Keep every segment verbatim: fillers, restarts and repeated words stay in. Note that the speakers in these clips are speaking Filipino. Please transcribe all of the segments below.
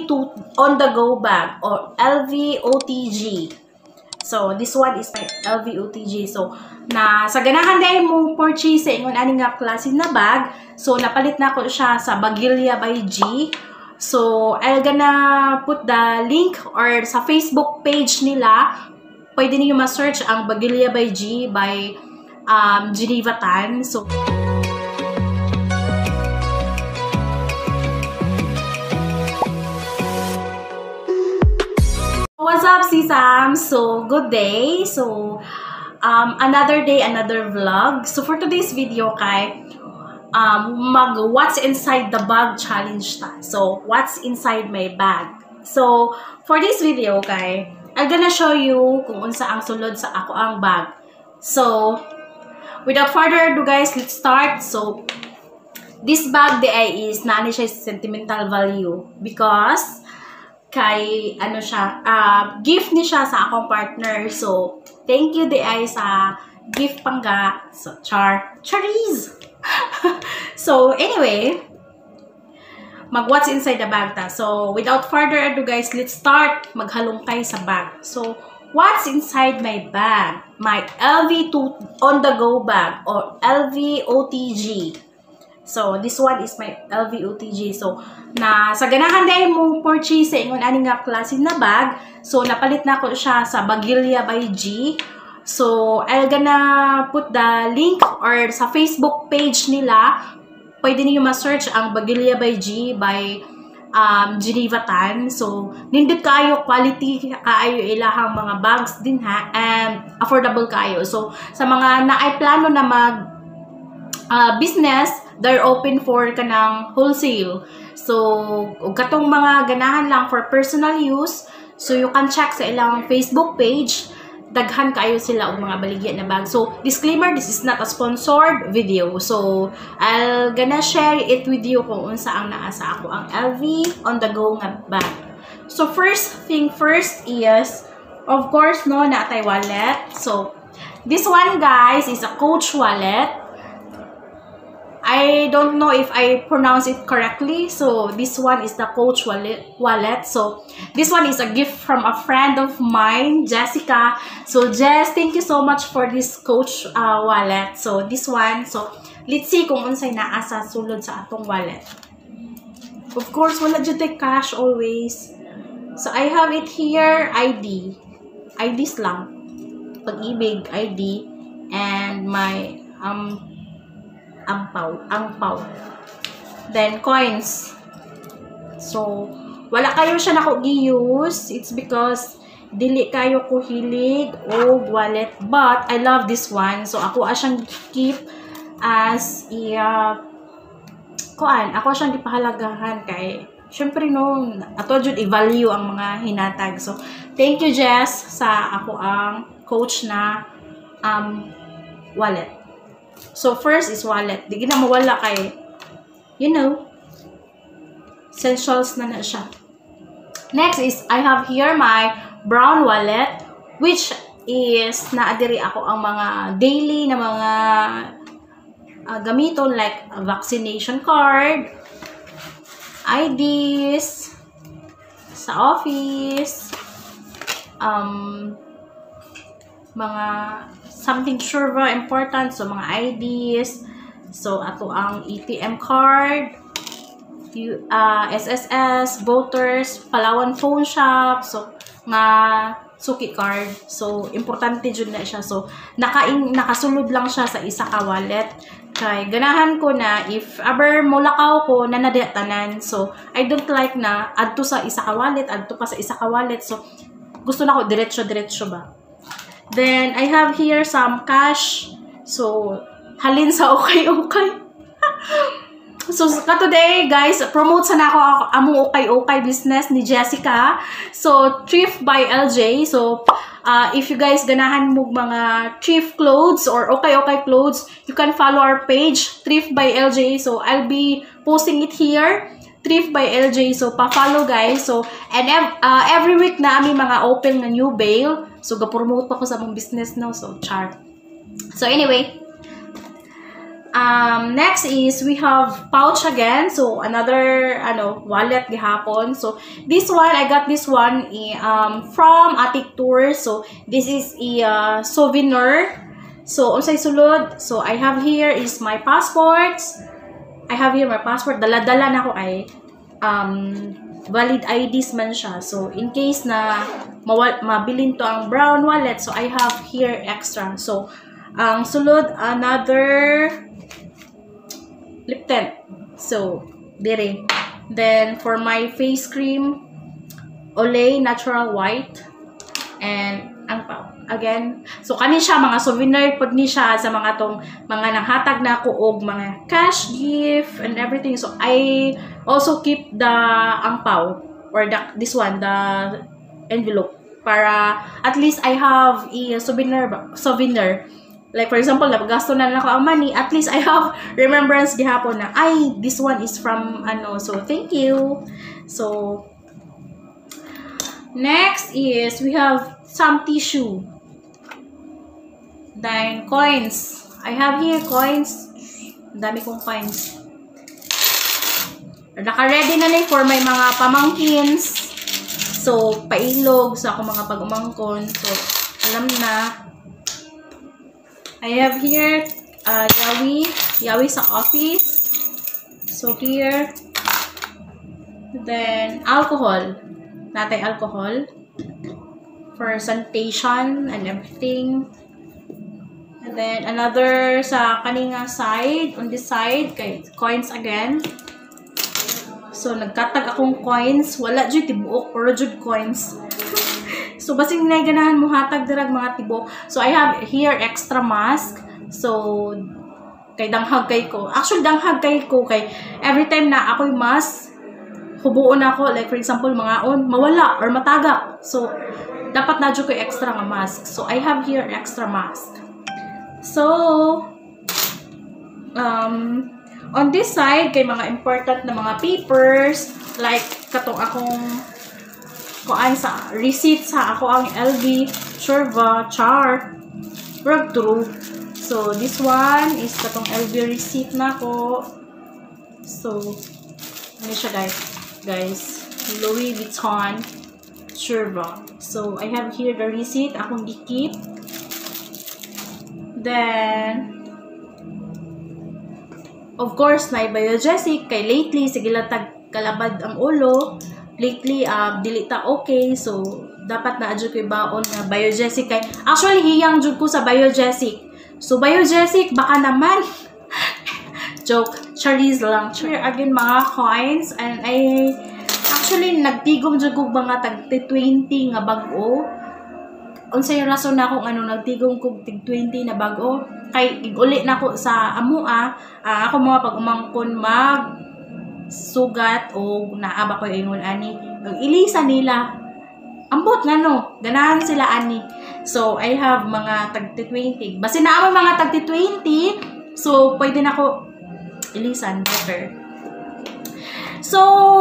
to on-the-go bag or L V O T G. So, this one is my L V O T G. So, na sa ganahan dahil mo purchase sa ingon ani nga klase na bag. So, napalit na ko siya sa Bagilya by G. So, I'm gonna put the link or sa Facebook page nila. Pwede niyo ma-search ang Bagilya by G by um, Geneva Tan. So, what's up, Sisam? So, good day. So, um, another day, another vlog. So, for today's video, kay, um, mag what's inside the bag challenge ta. So, what's inside my bag? So, for this video, kay, I'm gonna show you kung unsa ang sulod sa ako ang bag. So, without further ado, guys, let's start. So, this bag di ay is nani siya sentimental value because kay ano siya, uh, gift ni siya sa akong partner. So, thank you di ay sa gift pangga. So, char, charis! So, anyway, mag what's inside the bag ta. So, without further ado guys, let's start maghalungkay sa bag. So, what's inside my bag? My L V to on-the-go bag or L V O T G. So, this one is my L V O T G. So, na sa ganahan dahil mo purchase sa ingon ani nga klase na bag. So, napalit na ko siya sa Bagilya by G. So, I'm gonna put the link or sa Facebook page nila. Pwede niyo ma-search ang Bagilya by G by um, Geneva Tan. So, nindot kayo, quality kaayo ilahang mga bags din ha, and affordable kayo. So, sa mga naay plano na mag uh, business, they're open for kanang wholesale. So, ug katong mga ganahan lang for personal use, so you can check sa ilang Facebook page. Daghan kayo sila og mga baligya na bag. So, disclaimer, this is not a sponsored video. So, I'll gonna share it with you kung unsa ang naa sa ako ang L V on the go nga bag. So, first thing first is, of course, no, naatay wallet. So, this one, guys, is a Coach wallet. I don't know if I pronounce it correctly. So, this one is the Coach wallet. wallet. So, this one is a gift from a friend of mine, Jessica. So, Jess, thank you so much for this Coach uh, wallet. So, this one. So, let's see kung unsay naa sa sulod sa atong wallet. Of course, wala dyan tayo cash always. So, I have it here, I D. I Ds lang. Pag-ibig, I D. And my, um, angpaw, angpaw. Then, coins. So, wala kayo siya na ko gi-use. It's because dili kayo ko hilig o wallet. But, I love this one. So, ako asyang keep as i, uh, kuan, ako asyang ipahalagahan kay, syempre no, ato jud i-value ang mga hinatag. So, thank you, Jess, sa ako ang Coach na um, wallet. So, first is wallet. Di na mawala kay, you know, essentials na na siya. Next is, I have here my brown wallet, which is, naadiri ako ang mga daily na mga uh, gamiton like a vaccination card, I Ds, sa office, um, mga something sure very important, so mga I Ds, so ato ang A T M card, uh, S S S, voters, Palawan phone shop, so nga suki card, so importante jud na siya. So nakain nakasulod lang siya sa isa ka wallet kay ganahan ko na if ever molakaw ko na nadatanan, so I don't like na adto sa isa ka wallet, adto pa sa isa ka wallet, so gusto na ko diretso diretso ba. Then, I have here some cash. So, halin sa okay-okay. So, today, guys, promote sana ako among okay-okay business ni Jessica. So, Thrift by L J. So, uh, if you guys ganahan mo mga thrift clothes or okay-okay clothes, you can follow our page, Thrift by L J. So, I'll be posting it here. Thrift by L J. So, pa-follow guys. So, and ev uh, every week na aming mga open na new bail. So, ga-promote pa ko sa mong business no. So, char. So, anyway. Um, next is we have pouch again. So another ano wallet gihapon. So this one I got this one um from Atik Tour. So this is a uh, souvenir. So unsay sulod. So I have here is my passports. I have here my passport. Dala-dala na ko ay um valid I Ds man siya. So in case na mawal mabilin to ang brown wallet, so I have here extra. So ang sulod another lip tint. So, dire. Then, for my face cream, Olay Natural White. And, ang pao. Again, so, kani siya, mga souvenir pod ni siya sa mga tong, mga nanghatag na ko og mga cash gift and everything. So, I also keep the ang pao, or the, this one, the envelope. Para, at least I have a souvenir, souvenir. Like, for example, napagasto na lang ako ang money, at least I have remembrance gihapon na, ay, this one is from, ano, so, thank you. So, next is, we have some tissue. Then, coins. I have here coins. Dami kong coins. Naka-ready na na for my mga pamangkins. So, pailog sa akong mga pag-umangkon. So, alam na. I have here uh, yawi, yawi sa office. So here, then alcohol, natay alcohol for sanitation and everything. And then another sa kaninga side, on this side, kay coins again. So nagkatag akong coins, wala jud tibuok, pero jud coins. So, basing na ganahan mo hatag dirag mga tibok. So, I have here extra mask. So, kay danghag kay ko. Actually, danghag kay ko kay every time na ako'y mask, hubuon ako. Like, for example, mga on, mawala or matagak. So, dapat na dyan ko extra nga mask. So, I have here extra mask. So, um, on this side, kay mga important na mga papers, like, katong akong kuan sa receipt sa ako ang L V, Surva, Char, Breakthrough. So, this one is katong L V receipt na ko. So, ano siya guys? Guys, Louis Vuitton, Surva. So, I have here the receipt. Akong gikip. Then, of course, na Biogesic. Kay lately, sige lang tag kalabad ang ulo. Lately, uh, dili ta okay. So, dapat na adyo ko'y baon na Biogesic. Kay, actually, hiyang jud ko sa Biogesic. So, Biogesic, baka naman. Joke. Charis lang. Here again, mga coins. And I, actually, nagtigom jud ko mga tag twenty nga bag-o. Unsay rason na kung ano, nagtigom ko tig twenty na bag-o. Kay, ig-uli na ko sa amua. Uh, ako mga pag-umangkon mag sugat o naaba ko ingon ani ang ilisa nila ambot nga no ganahan sila ani. So I have mga tag twenty basi na mo mga tag twenty, so pwede na ko ilisan better. So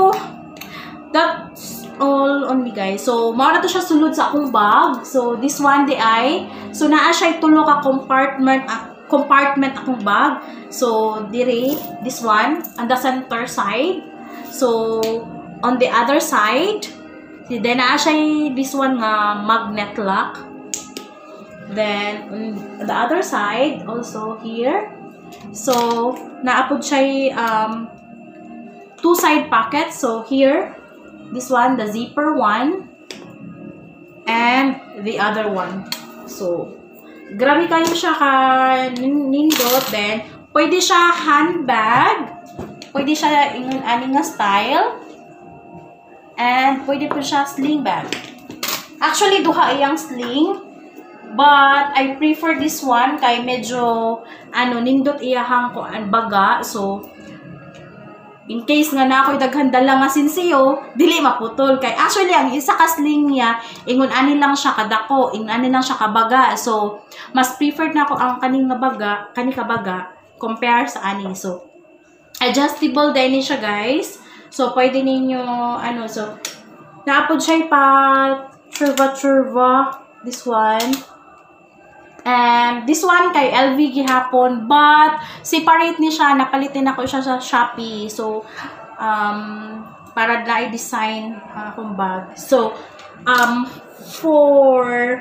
that's all on me guys. So mao na to siya sulod sa akong bag. So this one di ay so naa siya tulo ka compartment uh, compartment akong bag. So, dire, this one, on the center side. So, on the other side, then na siya this one nga magnet lock. Then, on the other side, also here. So, naapod siya um, two side pockets. So, here, this one, the zipper one, and the other one. So, grabe kayo siya ka nindot. Then, pwede siya handbag. Pwede siya ingon ani nga style. And pwede po siya sling bag. Actually, duha iyang sling. But, I prefer this one kay medyo ano, nindot iyahang ko ang baga. So, in case nga na ako'y daghanda nga sinsiyo, dili maputol. Kay actually, ang isa ka sling niya, ingon ani lang siya kadako, ingon ani lang siya kabaga. So, mas preferred na ako ang kaning nga baga, kani kabaga, compare sa ani. So, adjustable din siya guys. So, pwede ninyo, ano, so, naapod siya pa, churva churva, this one. And this one kay L V gihapon, but separate ni siya, napalitin ako siya sa Shopee. So um para na i-design akong bag. So um for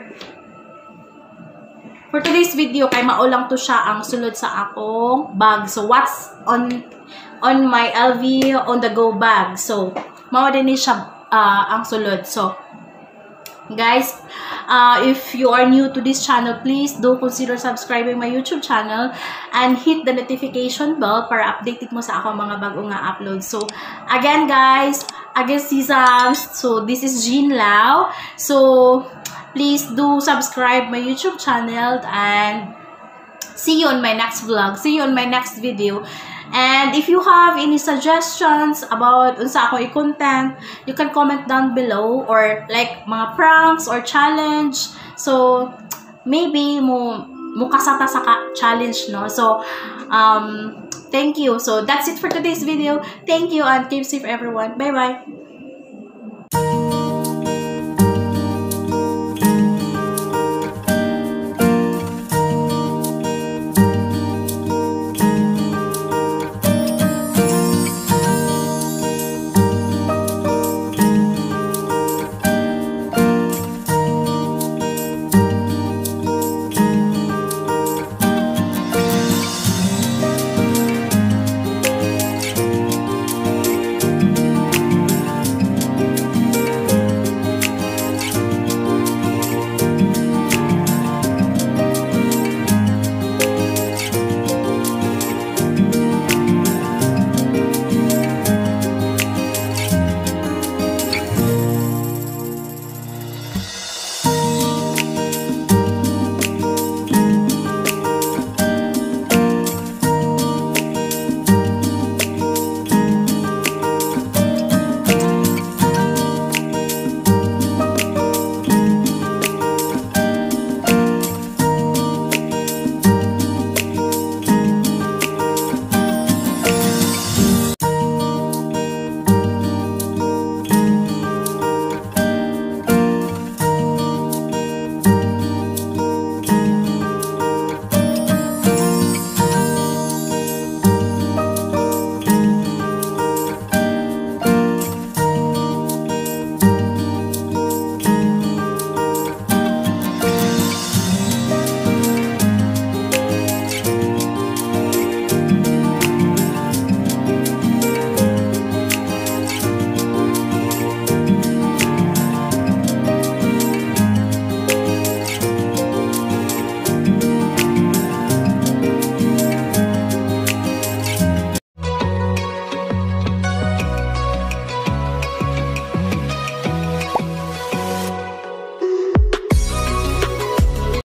For today's video, kay maulang to siya ang sulod sa akong bag. So, what's on on my L V on the go bag? So, mao din ni siya uh, ang sulod. So, guys, uh, if you are new to this channel, please do consider subscribing my YouTube channel and hit the notification bell para updated mo sa akong mga bagong nga upload. So, again, guys, again, Sesams. So, this is Jean Lau. So, please do subscribe my YouTube channel and see you on my next vlog. See you on my next video. And if you have any suggestions about unsa ako i-content, you can comment down below, or like mga pranks or challenge. So maybe mo mo kasata sa challenge, no? So um thank you. So that's it for today's video. Thank you and keep safe everyone. Bye bye.